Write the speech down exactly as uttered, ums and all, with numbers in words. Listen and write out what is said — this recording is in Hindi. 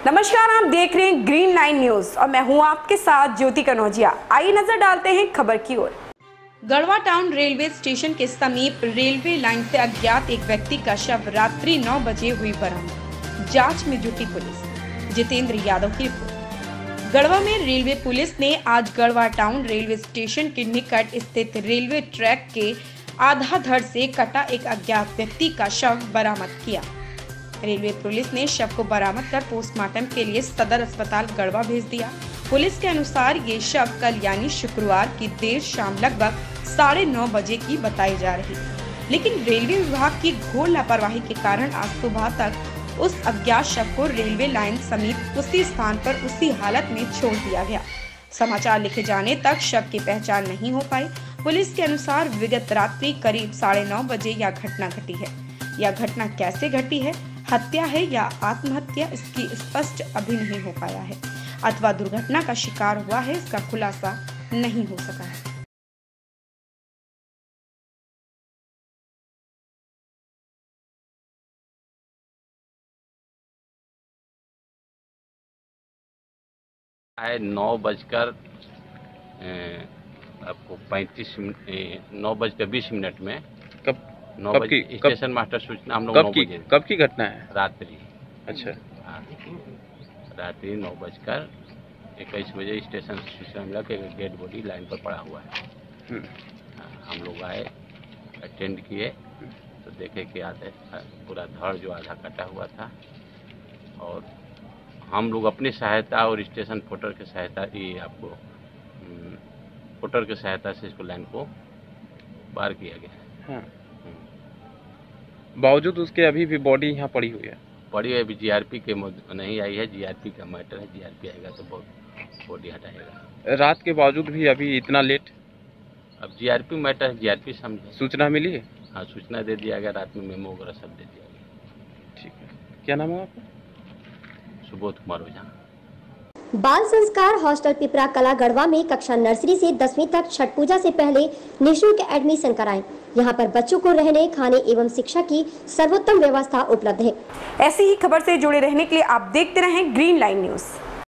नमस्कार, आप देख रहे हैं ग्रीन लाइन न्यूज और मैं हूं आपके साथ ज्योति कनौजिया। आइए नजर डालते हैं खबर की ओर। गढ़वा टाउन रेलवे स्टेशन के समीप रेलवे लाइन से अज्ञात एक व्यक्ति का शव रात्रि नौ बजे हुई बरामद। जांच में जुटी पुलिस। जितेंद्र यादव की रिपोर्ट। गढ़वा में रेलवे पुलिस ने आज गढ़वा टाउन रेलवे स्टेशन के निकट स्थित रेलवे ट्रैक के आधा धड़ से कटा एक अज्ञात व्यक्ति का शव बरामद किया। रेलवे पुलिस ने शव को बरामद कर पोस्टमार्टम के लिए सदर अस्पताल गढ़वा भेज दिया। पुलिस के अनुसार ये शव कल यानी शुक्रवार की देर शाम लगभग साढ़े नौ बजे की बताई जा रही, लेकिन रेलवे विभाग की घोर लापरवाही के कारण आज सुबह तक उस अज्ञात शव को रेलवे लाइन समीप उसी स्थान पर उसी हालत में छोड़ दिया गया। समाचार लिखे जाने तक शव की पहचान नहीं हो पाई। पुलिस के अनुसार विगत रात्रि करीब साढ़े नौ बजे यह घटना घटी है। यह घटना कैसे घटी है, हत्या है या आत्महत्या, इसकी स्पष्ट अभी नहीं हो पाया है अथवा दुर्घटना का शिकार हुआ है, इसका खुलासा नहीं हो सका है। है नौ बजकर आपको पैंतीस मिनट नौ बजकर बीस मिनट में कब नौ कब बजे की स्टेशन मास्टर सूचना हम लोग कब नौ की बजे कब की घटना है? रात्रि। अच्छा, हाँ, रात्रि नौ बजकर इक्कीस बजे स्टेशन सूचना मिला कि डेड बॉडी लाइन पर पड़ा हुआ है। हाँ, हम लोग आए, अटेंड किए तो देखे कि आधे पूरा धड़ जो आधा कटा हुआ था और हम लोग अपनी सहायता और स्टेशन फोटर की सहायता ये आपको फोटर की सहायता से इसको लाइन को पार किया गया। हाँ। बावजूद उसके अभी भी बॉडी यहाँ पड़ी हुई है पड़ी है अभी जीआरपी के नहीं आई है। जीआरपी का मैटर है, जीआरपी आएगा तो बॉडी हटाएगा। रात के बावजूद भी अभी इतना लेट? अब जीआरपी मैटर है, जीआरपी समझे। सूचना मिली है? हाँ, सूचना दे दिया गया, रात में मेमो वगैरह सब दे दिया गया। ठीक है, क्या नाम है आपका? सुबोध कुमार ओझा। बाल संस्कार हॉस्टल पिपरा कला गढ़वा में कक्षा नर्सरी से दसवीं तक छठ पूजा से पहले निःशुल्क एडमिशन कराएं। यहाँ पर बच्चों को रहने, खाने एवं शिक्षा की सर्वोत्तम व्यवस्था उपलब्ध है। ऐसी ही खबर से जुड़े रहने के लिए आप देखते रहें ग्रीन लाइन न्यूज।